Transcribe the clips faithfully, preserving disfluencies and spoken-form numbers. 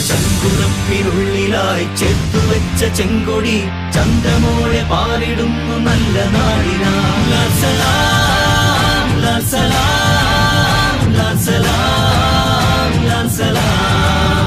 ചങ്കുറപ്പിനുള്ളിലായി ചേർത്തുവെച്ച ചെങ്കൊടി ചന്ദ്രമോളെ പാറിടുന്നു നല്ല നാടിനാ. ലാ സലാം ലാ സലാം ലാ സലാം ലാ സലാം.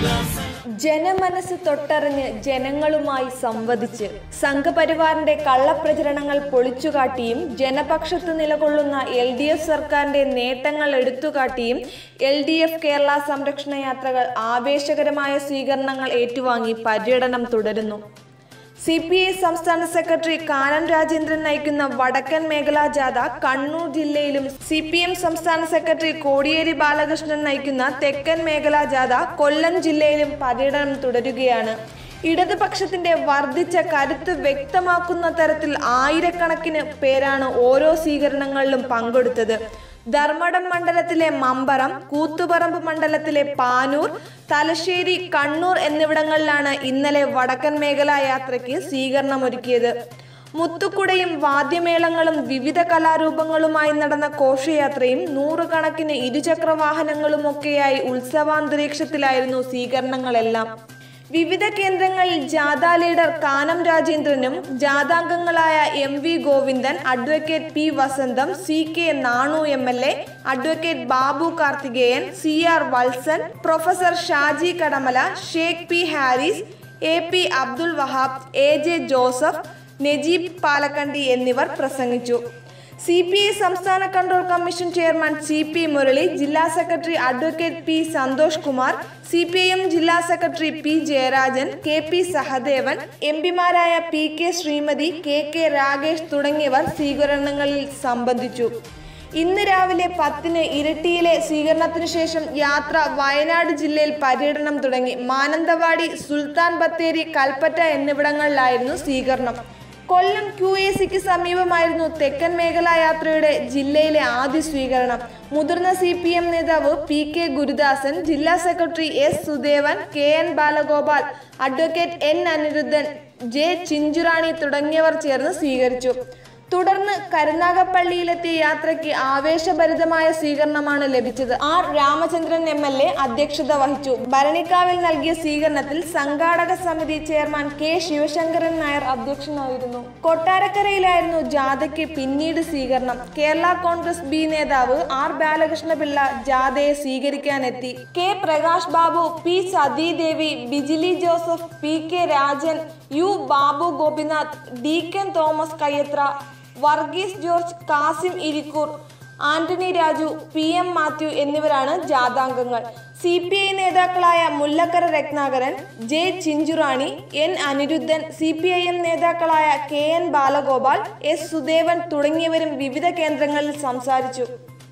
ജനമനസ് തൊട്ടറിഞ്ഞ് ജനങ്ങളുമായി സംവദിച്ച് സംഘപരിവാറിന്റെ കള്ളപ്രചരണങ്ങൾ പൊളിച്ചുകാട്ടിയും ജനപക്ഷത്ത് നിലകൊള്ളുന്ന എൽ ഡി എഫ് സർക്കാരിന്റെ നേട്ടങ്ങൾ എടുത്തുകാട്ടിയും എൽ ഡി എഫ് കേരള സംരക്ഷണ യാത്രകൾ ആവേശകരമായ സ്വീകരണങ്ങൾ ഏറ്റുവാങ്ങി പര്യടനം തുടരുന്നു. സി പി ഐ സംസ്ഥാന സെക്രട്ടറി കാനം രാജേന്ദ്രൻ നയിക്കുന്ന വടക്കൻ മേഖലാ ജാഥ കണ്ണൂർ ജില്ലയിലും സി പി എം സംസ്ഥാന സെക്രട്ടറി കോടിയേരി ബാലകൃഷ്ണൻ നയിക്കുന്ന തെക്കൻ മേഖലാ ജാഥ കൊല്ലം ജില്ലയിലും പര്യടനം തുടരുകയാണ്. ഇടതുപക്ഷത്തിന്റെ വർദ്ധിച്ച കരുത്ത് വ്യക്തമാക്കുന്ന തരത്തിൽ ആയിരക്കണക്കിന് പേരാണ് ഓരോ സ്വീകരണങ്ങളിലും പങ്കെടുത്തത്. ധർമ്മടം മണ്ഡലത്തിലെ മമ്പറം, കൂത്തുപറമ്പ് മണ്ഡലത്തിലെ പാനൂർ, തലശ്ശേരി, കണ്ണൂർ എന്നിവിടങ്ങളിലാണ് ഇന്നലെ വടക്കൻ മേഖലാ യാത്രയ്ക്ക് സ്വീകരണമൊരുക്കിയത്. മുത്തുക്കുടയും വാദ്യമേളങ്ങളും വിവിധ കലാരൂപങ്ങളുമായി നടന്ന ഘോഷയാത്രയും നൂറുകണക്കിന് ഇരുചക്ര വാഹനങ്ങളുമൊക്കെയായി ഉത്സവാന്തരീക്ഷത്തിലായിരുന്നു സ്വീകരണങ്ങളെല്ലാം. വിവിധ കേന്ദ്രങ്ങളിൽ ജാഥാ ലീഡർ കാനം രാജേന്ദ്രനും ജാഥാംഗങ്ങളായ M V Govindan, advocate P Vasantham, C K Nanu M L A, advocate Babu Karthikeyan, C R Valsan, professor Shaji Kadamala, Sheikh P Haris, A P Abdul Wahab, A J Joseph, Najeeb Palakkandi എന്നിവർ പ്രസംഗിച്ചു. സി പി ഐ സംസ്ഥാന control commission chairman C P Murali, ജില്ലാ secretary advocate P Santhosh Kumar, C P I M ജില്ലാ secretary P Jayarajan, K P Sahadevan, M പിമാരായ P K Sreemathi, K K Ragesh തുടങ്ങിയവർ സ്വീകരണങ്ങളിൽ സംബന്ധിച്ചു. ഇന്ന് രാവിലെ പത്തിന് ഇരിട്ടിയിലെ സ്വീകരണത്തിനു ശേഷം യാത്ര വയനാട് ജില്ലയിൽ പര്യടനം തുടങ്ങി. മാനന്തവാടി, സുൽത്താൻ ബത്തേരി, കൽപ്പറ്റ എന്നിവിടങ്ങളിലായിരുന്നു സ്വീകരണം. കൊല്ലം ക്യു എ സിക്ക് സമീപമായിരുന്നു തെക്കൻ മേഖലാ യാത്രയുടെ ജില്ലയിലെ ആദ്യ സ്വീകരണം. മുതിർന്ന സി പി എം നേതാവ് പി കെ ഗുരുദാസൻ, ജില്ലാ secretary S Sudevan, K N Balagopal, advocate N Anirudhan, J Chinchurani തുടങ്ങിയവർ ചേർന്ന് സ്വീകരിച്ചു. തുടർന്ന് കരുനാഗപ്പള്ളിയിലെത്തിയ യാത്രയ്ക്ക് ആവേശഭരിതമായ സ്വീകരണമാണ് ലഭിച്ചത്. R Ramachandran M L A അധ്യക്ഷത വഹിച്ചു. ഭരണിക്കാവിൽ നൽകിയ സ്വീകരണത്തിൽ സംഘാടക സമിതി ചെയർമാൻ കെ ശിവശങ്കരൻ നായർ അധ്യക്ഷനായിരുന്നു. കൊട്ടാരക്കരയിലായിരുന്നു ജാഥയ്ക്ക് പിന്നീട് സ്വീകരണം. കേരള കോൺഗ്രസ് ബി നേതാവ് ആർ ബാലകൃഷ്ണപിള്ള ജാഥയെ സ്വീകരിക്കാനെത്തി. K Prakash Babu, P Sathidevi, Bijili Joseph, P K Rajan, U Babu Gopinath, D K Thomas Kayyathra, Varghese George, Kasim Irikkur, Antony Raju, P M Mathew എന്നിവരാണ് ജാഥാംഗങ്ങൾ. സി പി ഐ നേതാക്കളായ Mullakkara Ratnakaran, J Chinchurani, N Anirudhan, C P I M നേതാക്കളായ K N Balagopal, S Sudevan തുടങ്ങിയവരും വിവിധ കേന്ദ്രങ്ങളിൽ സംസാരിച്ചു.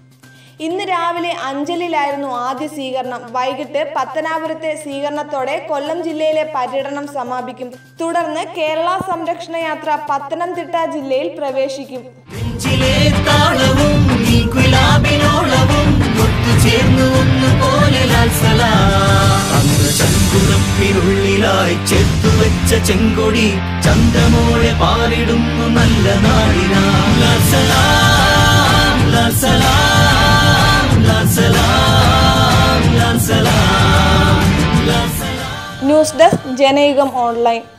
ഇന്ന് രാവിലെ അഞ്ചലിലായിരുന്നു ആദ്യ സ്വീകരണം. വൈകിട്ട് പത്തനാപുരത്തെ സ്വീകരണത്തോടെ കൊല്ലം ജില്ലയിലെ പര്യടനം സമാപിക്കും. തുടർന്ന് കേരള സംരക്ഷണ യാത്ര പത്തനംതിട്ട ജില്ലയിൽ പ്രവേശിക്കും. ചെങ്കൊടി ചന്ദ്രമോളെ പാറിടുന്നു നല്ല നാടിനാ. ലാ സലാം ലാ സലാം ലാ സലാം ലാ സലാം. News desk Janayugom online.